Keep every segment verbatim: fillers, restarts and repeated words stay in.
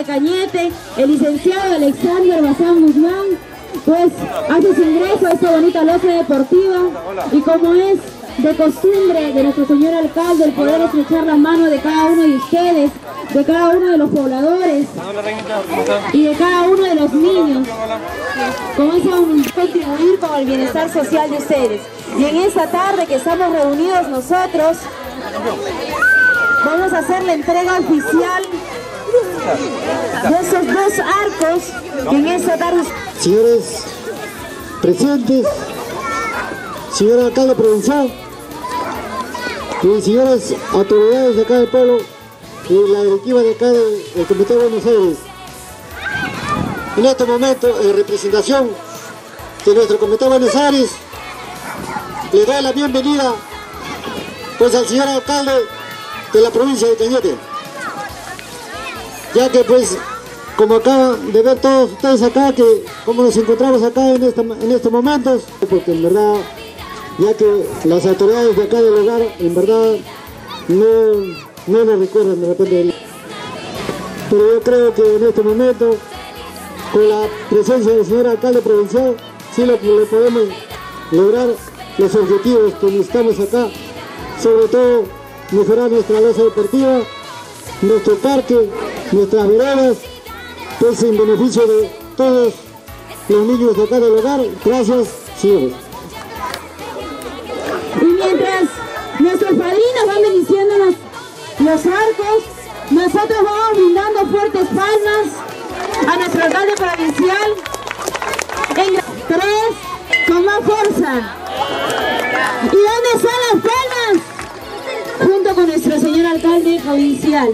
Cañete, el licenciado Alexander Bazán Guzmán, pues hace su ingreso a esta bonita loza deportiva, y como es de costumbre de nuestro señor alcalde el poder estrechar la mano de cada uno de ustedes, de cada uno de los pobladores y de cada uno de los niños, con eso contribuir con el bienestar social de ustedes. Y en esta tarde que estamos reunidos nosotros, vamos a hacer la entrega oficial de esos dos arcos que en esta tarde... Señores presentes, señor alcalde provincial y señores autoridades de acá del pueblo y la directiva de acá del, del Comité de Buenos Aires, en este momento en representación de nuestro Comité de Buenos Aires le doy la bienvenida pues al señor alcalde de la provincia de Cañete, ya que pues como acaban de ver todos ustedes acá, que como nos encontramos acá en, esta, en estos momentos, porque en verdad, ya que las autoridades de acá del hogar, en verdad, no, no nos recuerdan de repente. Pero yo creo que en este momento, con la presencia del señor alcalde provincial, sí lo, lo podemos lograr los objetivos que necesitamos acá, sobre todo mejorar nuestra loza deportiva, nuestro parque, nuestras veredas, pues en beneficio de todos los niños de acá del hogar. Gracias, señores. Y mientras nuestros padrinos van bendiciendo los, los arcos, nosotros vamos brindando fuertes palmas a nuestro alcalde provincial. En tres, con más fuerza. ¿Y dónde están las palmas? Junto con nuestro señor alcalde provincial.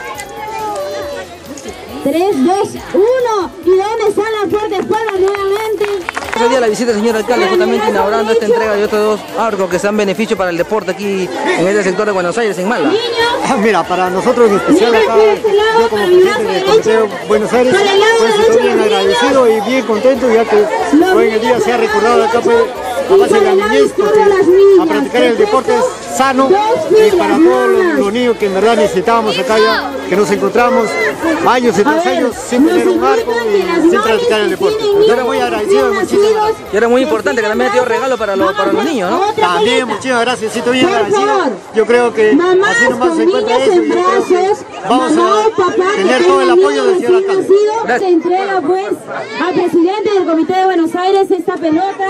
tres, dos, uno. ¿Y dónde están las fuertes palmas nuevamente? Ese día la visita del señor alcalde justamente inaugurando esta entrega de otros dos arcos que sean beneficio para el deporte aquí en este sector de Buenos Aires, en Mala. Ah, mira, para nosotros en especial acá, yo como presidente del Comité de Buenos Aires, pues estoy bien agradecido y bien contento, ya que hoy en el día se ha recordado acá pues la base de la niñez, porque a practicar el deporte es sano y para todos los, los niños que en verdad necesitábamos acá ya, que nos encontramos años y tras años sin tener un arco y sin practicar el deporte. Yo era muy agradecido y muchísimas gracias. Y era muy importante que también te dio regalo para, lo, para los niños, ¿no? También, muchísimas gracias, sí, estoy bien agradecido. Yo creo que así nomás se encuentra eso y yo creo que vamos a tener todo el apoyo del señor alcalde. Se entrega pues al presidente del Comité de Buenos Aires esta pelota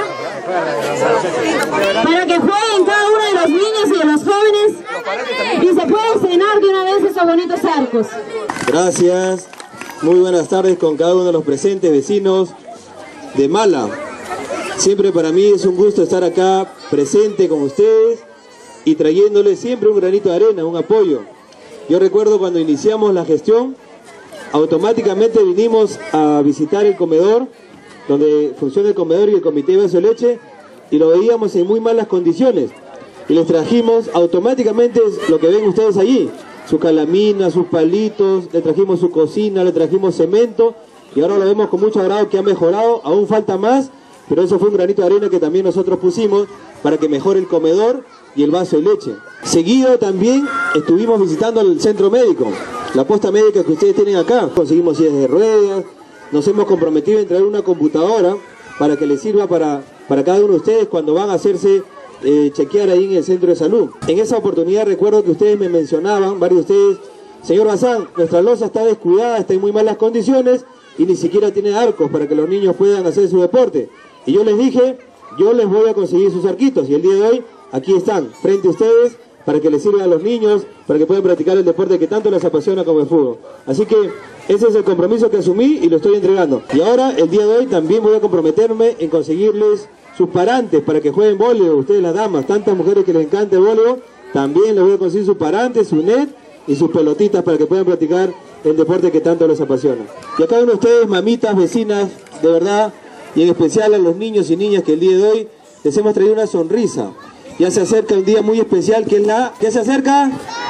para que jueguen cada uno de los niños y de los jóvenes y se pueda estrenar de una vez estos bonitos arcos. Gracias, muy buenas tardes con cada uno de los presentes vecinos de Mala. Siempre para mí es un gusto estar acá presente con ustedes y trayéndoles siempre un granito de arena, un apoyo. Yo recuerdo cuando iniciamos la gestión, automáticamente vinimos a visitar el comedor, donde funciona el comedor y el comité de vaso de leche, y lo veíamos en muy malas condiciones. Y les trajimos automáticamente lo que ven ustedes allí, su calamina, sus palitos, le trajimos su cocina, le trajimos cemento, y ahora lo vemos con mucho agrado que ha mejorado, aún falta más, pero eso fue un granito de arena que también nosotros pusimos para que mejore el comedor y el vaso de leche. Seguido también estuvimos visitando el centro médico, la posta médica que ustedes tienen acá. Conseguimos sillas de ruedas, nos hemos comprometido en traer una computadora para que les sirva para, para cada uno de ustedes cuando van a hacerse eh, chequear ahí en el centro de salud. En esa oportunidad recuerdo que ustedes me mencionaban, varios de ustedes, señor Bazán, nuestra loza está descuidada, está en muy malas condiciones y ni siquiera tiene arcos para que los niños puedan hacer su deporte. Y yo les dije, yo les voy a conseguir sus arquitos, y el día de hoy aquí están, frente a ustedes, para que les sirvan a los niños, para que puedan practicar el deporte que tanto les apasiona como el fútbol. Así que ese es el compromiso que asumí y lo estoy entregando. Y ahora, el día de hoy, también voy a comprometerme en conseguirles sus parantes para que jueguen voleibol. Ustedes las damas, tantas mujeres que les encanta el voleibol, también les voy a conseguir sus parantes, su net y sus pelotitas para que puedan practicar el deporte que tanto les apasiona. Y a cada uno de ustedes, mamitas, vecinas, de verdad, y en especial a los niños y niñas que el día de hoy les hemos traído una sonrisa. Ya se acerca un día muy especial que es la... ¿Qué se acerca?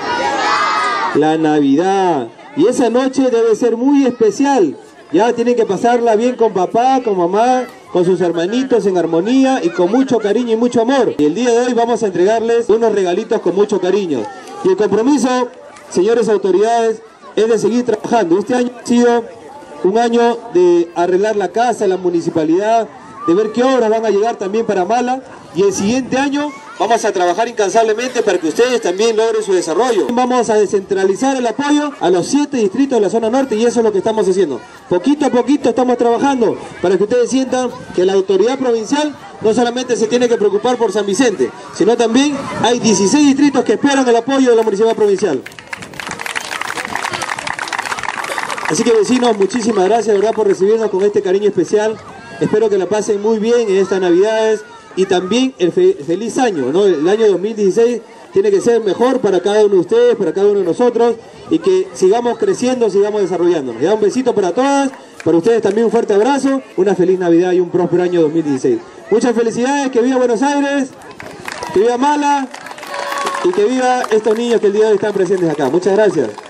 La Navidad. Y esa noche debe ser muy especial. Ya tienen que pasarla bien con papá, con mamá, con sus hermanitos en armonía y con mucho cariño y mucho amor. Y el día de hoy vamos a entregarles unos regalitos con mucho cariño. Y el compromiso, señores autoridades, es de seguir trabajando. Este año ha sido un año de arreglar la casa, la municipalidad, de ver qué obras van a llegar también para Mala, y el siguiente año vamos a trabajar incansablemente para que ustedes también logren su desarrollo. Vamos a descentralizar el apoyo a los siete distritos de la zona norte, y eso es lo que estamos haciendo. Poquito a poquito estamos trabajando para que ustedes sientan que la autoridad provincial no solamente se tiene que preocupar por San Vicente, sino también hay dieciséis distritos que esperan el apoyo de la municipalidad provincial. Así que, vecinos, muchísimas gracias, de verdad, por recibirnos con este cariño especial. Espero que la pasen muy bien en estas Navidades y también el fe feliz año, ¿no? El año dos mil dieciséis tiene que ser mejor para cada uno de ustedes, para cada uno de nosotros, y que sigamos creciendo, sigamos desarrollándonos. Ya un besito para todas, para ustedes también un fuerte abrazo, una feliz Navidad y un próspero año dos mil dieciséis. Muchas felicidades, que viva Buenos Aires, que viva Mala y que viva estos niños que el día de hoy están presentes acá. Muchas gracias.